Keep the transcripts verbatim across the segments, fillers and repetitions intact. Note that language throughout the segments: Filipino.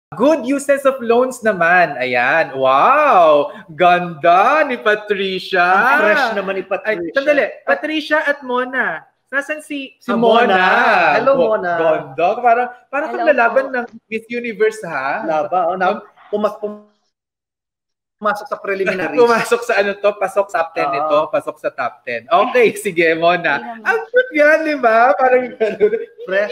Good uses of loans naman. Ayan. Wow! Ganda ni Patricia. Ang fresh naman ni Patricia. Ay, sandali. Patricia at Mhona. Nasaan si, si ah, Mhona? Mhona. Hello, Mhona. Ganda. Parang, parang kang lalaban ng Miss Universe, ha? Laba. Oh, na, pumas, pumasok sa preliminaries. Pumasok sa ano to, pasok sa top ten ito, pasok sa top ten. Okay, sige, Mhona. Ang cute yan, di ba? Parang fresh.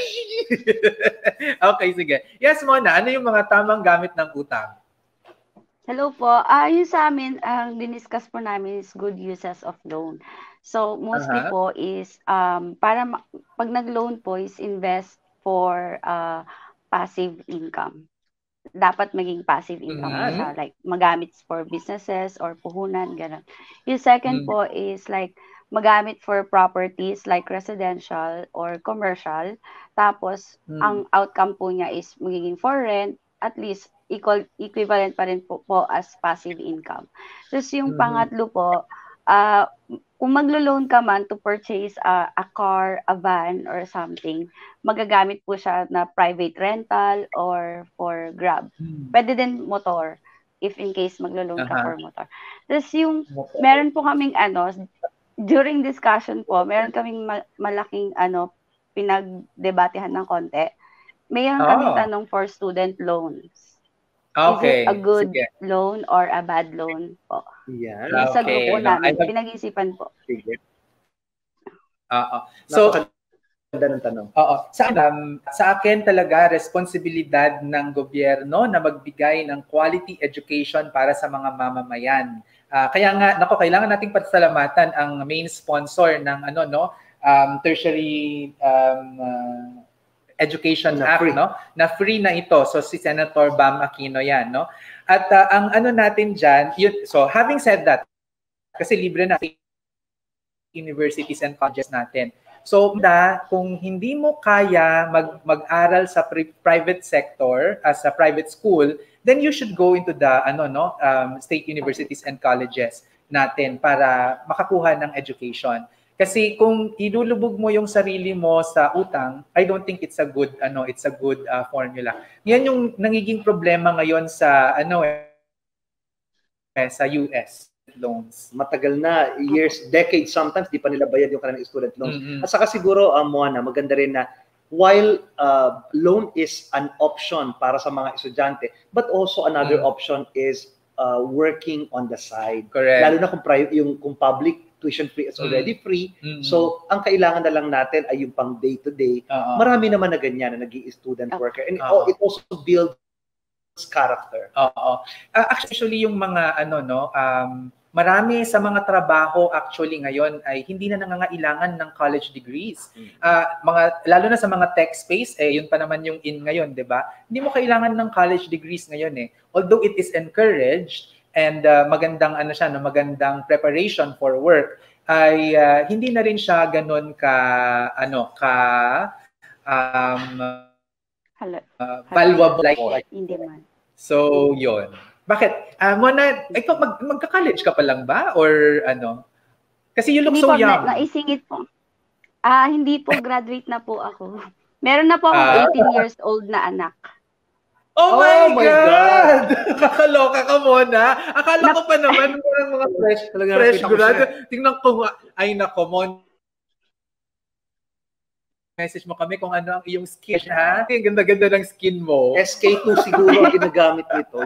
Okay, sige. Yes, Mhona, ano yung mga tamang gamit ng utang? Hello po. Ah, uh, yung sa amin, ang uh, diniscuss po namin is good uses of loan. So, mostly uh-huh. po is, um, para pag nag-loan po is invest for uh, passive income. Dapat maging passive income mm-hmm. siya, like magamit for businesses or puhunan, gano'n. Yung second mm-hmm. po is like magamit for properties like residential or commercial. Tapos, mm-hmm. ang outcome po niya is magiging for rent, at least equal, equivalent pa rin po, po as passive income. Tapos yung mm-hmm. pangatlo po, uh, kung maglo-loan ka man to purchase uh, a car, a van, or something, magagamit po siya na private rental or for Grab. Hmm. Pwede din motor, if in case maglo-loan uh-huh. ka for motor. Tapos yung, meron po kaming ano, during discussion po, meron kaming ma- malaking ano, pinagdebatehan ng konti. Mayroon oh. kaming tanong for student loans. Okay. Is it a good Sige. loan or a bad loan po? Yeah. Okay. Sa grupo namin, no, pinag-isipan po. Sige. Oo. So, ganda ng tanong. Oo. Sa, um, sa akin talaga, responsibilidad ng gobyerno na magbigay ng quality education para sa mga mamamayan. Uh, kaya nga, nako, kailangan nating pasalamatan ang main sponsor ng ano no um, tertiary um, uh, Education na Act, free. no? Na free na ito. So, si Senator Bam Aquino yan, no? At uh, ang ano natin dyan, yun, so having said that, kasi libre na universities and colleges natin. So, da, kung hindi mo kaya mag, mag-aral sa pri- private sector, as a private school, then you should go into the ano no um, state universities and colleges natin para makakuha ng education. Kasi kung ilulubog mo yung sarili mo sa utang, I don't think it's a good ano, it's a good uh, formula. Yan yung nagiging problema ngayon sa ano eh, sa U S loans. Matagal na, years, decades sometimes di pa nila bayad yung kanilang student loans. Mm-hmm. At saka siguro um, Mhona, maganda rin na while uh, loan is an option para sa mga estudyante, but also another mm-hmm. option is uh, working on the side. Correct. Lalo na kung private yung kung public tuition free is already mm. free. Mm-hmm. So, ang kailangan na lang natin ay yung pang day-to-day. Uh-huh. Marami naman na ganyan na naging student uh-huh. worker. And uh-huh. it also builds character. Oo. Uh, actually, yung mga ano, no, um, marami sa mga trabaho actually ngayon ay hindi na nangangailangan ng college degrees. Uh, mga, lalo na sa mga tech space, eh, yun pa naman yung in ngayon, di ba? Hindi mo kailangan ng college degrees ngayon eh. Although it is encouraged, and uh, magandang ano siya, no, magandang preparation for work, ay uh, hindi na rin siya ganun ka ano ka um uh, valuable like hindi man. So yon. Bakit? Uh, Mhona, ikaw mag magka-college ka pa lang ba or ano? Kasi you look hindi so po, young. Na, naisingit po. Ah, hindi po, graduate na po ako. Meron na po akong uh, eighteen years old na anak. Oh, oh my, my God! God. Kakaloka ka muna. Akala ko pa naman ng mga fresh, fresh grad. Tingnan ko, ay nako, Mon. Message mo kami kung ano ang iyong skin, ha? Ang ganda-ganda ng skin mo. S K two siguro ang ginagamit nito.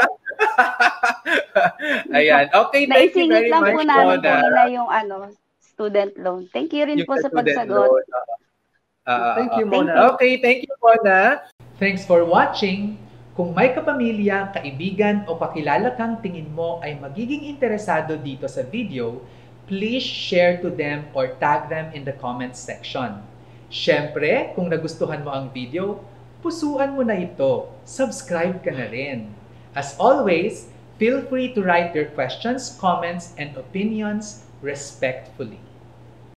Ayan. Okay, thank you very much, Mona. Naisingit lang po namin na yung ano, student loan. Thank you rin yung po sa pagsagot. Uh, thank you, Mona. Okay, thank you, Mona. Thanks for watching. Kung may kapamilya, kaibigan o kakilala kang tingin mo ay magiging interesado dito sa video, please share to them or tag them in the comments section. Siyempre, kung nagustuhan mo ang video, pusuan mo na ito. Subscribe ka na rin. As always, feel free to write your questions, comments, and opinions respectfully.